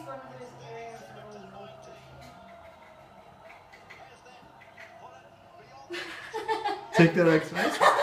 one of those areas that will walk Take that X-ray.